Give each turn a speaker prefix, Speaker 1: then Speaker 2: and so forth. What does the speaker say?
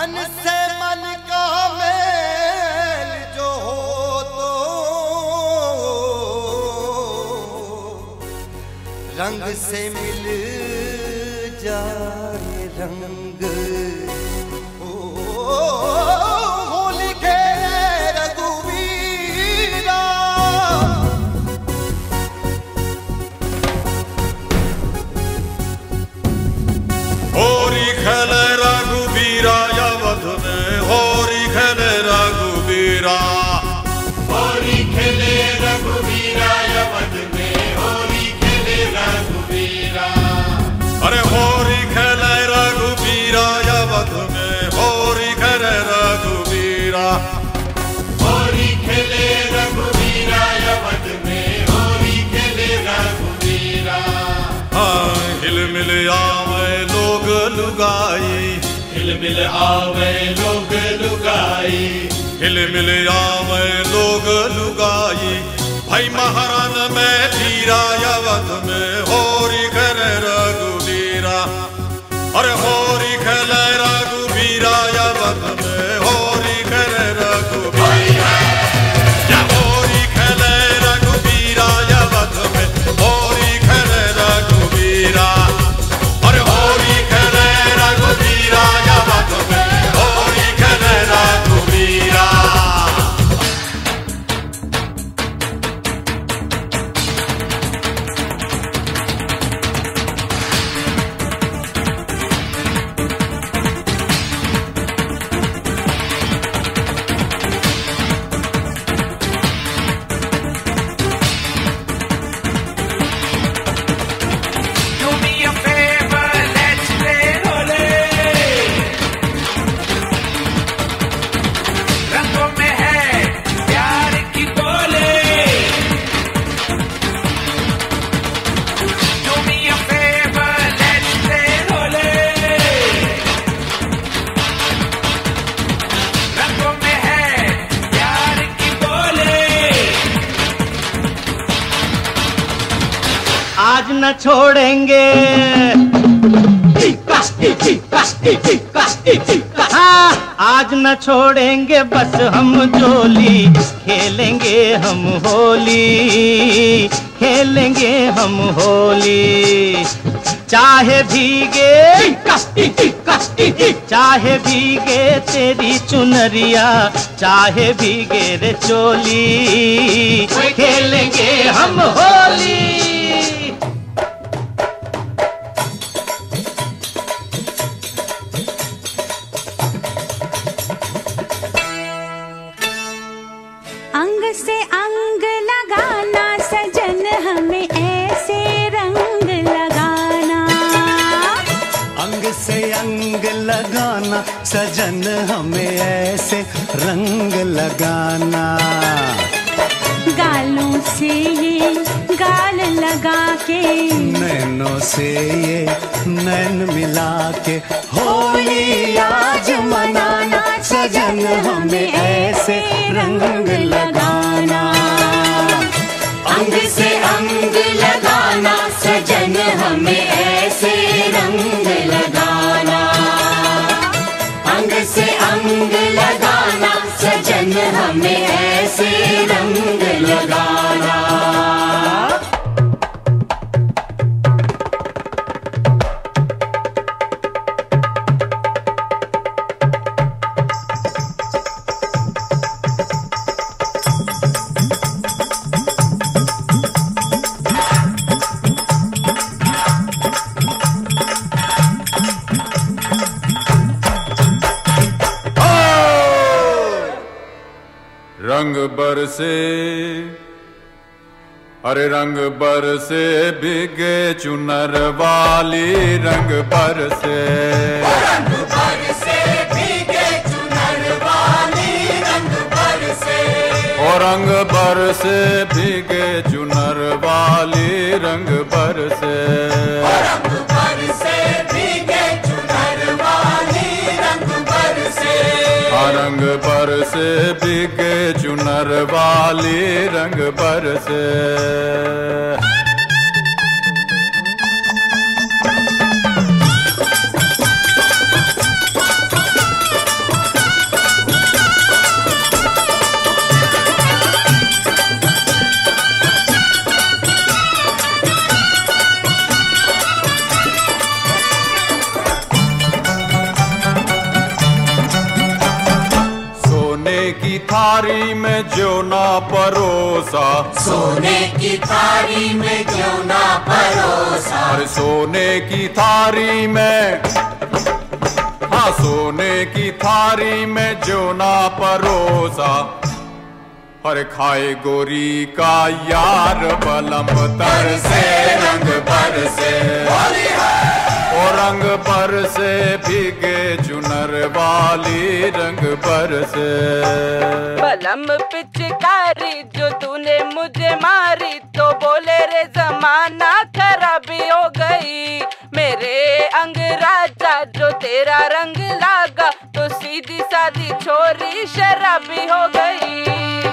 Speaker 1: मन से मन का मेल जो हो तो रंग से मिल जाए रंग। होली के रघुवीरा
Speaker 2: होरी खेले रघुवीरा अवध में, होरी खेले रघुवीरा,
Speaker 3: होरी खेले रघुवीरा अवध में, होरी खेले रघुवीरा।
Speaker 2: अरे होरी खेले रघुवीरा अवध में, होरी खेले रघुवीरा,
Speaker 3: होरी खेले रघुवीरा अवध में, होरी खेले रघुवीरा।
Speaker 2: हाँ हिलमिल आवे लोग लुगाई,
Speaker 3: हिलमिल आवे लोग लुगाई,
Speaker 2: हिलमिल आवे लोग लुगाई। भाई महारान में धीरा अवध में, होरी खेले रघुवीरा। अरे होरी खेले रघुवीरा अवध में, होरी खेले रघुवीरा, होरी खेले रघुवीरा अवध में, होरी खेले रघुवीरा। अरे होरी खेले रघुवीरा अवध में, होरी खेले रघुवीरा।
Speaker 4: आज न छोड़ेंगे, हाँ आज न छोड़ेंगे बस हम जोली, खेलेंगे हम होली, खेलेंगे हम होली। चाहे भीगे, चाहे भीगे तेरी चुनरिया, चाहे भीगे रे चोली, खेलेंगे हम होली।
Speaker 5: अंग से अंग लगाना सजन हमें ऐसे रंग लगाना,
Speaker 6: अंग से अंग लगाना सजन हमें ऐसे रंग लगाना।
Speaker 5: गालों से ये गाल लगा के,
Speaker 6: नैनों से ये नैन मिला के, होली आज मनाना सजन हमें ऐसे रंग लगाना।
Speaker 3: अंग से अंग लगाना सजन हमें ऐसे रंग लगाना, अंग से अंग लगाना सजन हमें ऐसे रंग लगाना।
Speaker 2: रंग बरसे, अरे रंग बरसे भीगे चुनर वाली, रंग बरसे,
Speaker 3: रंग बरसे भीगे चुनर वाली, रंग बरसे,
Speaker 2: ओ रंग बरसे भीगे चुनर वाली, रंग बरसे,
Speaker 3: रंग बरसे भीगे चुनर वाली, रंग बरसे,
Speaker 2: रंग बरसे भीगे चुनर वाली, रंग बरसे। परोसा,
Speaker 3: सोने की थाली में क्यों ना परोसा।
Speaker 2: अरे सोने की थाली में, हाँ सोने की थाली में जो ना परोसा। अरे खाए गोरी का यार बलम तर से रंग बरसे, और रंग बरसे भीगे चुनर वाली रंग बरसे।
Speaker 7: बलम पिचकारी जो तूने मुझे मारी, तो बोले रे जमाना खराबी हो गई। मेरे अंग राजा जो तेरा रंग लागा, तो सीधी सादी छोरी शराबी हो गई।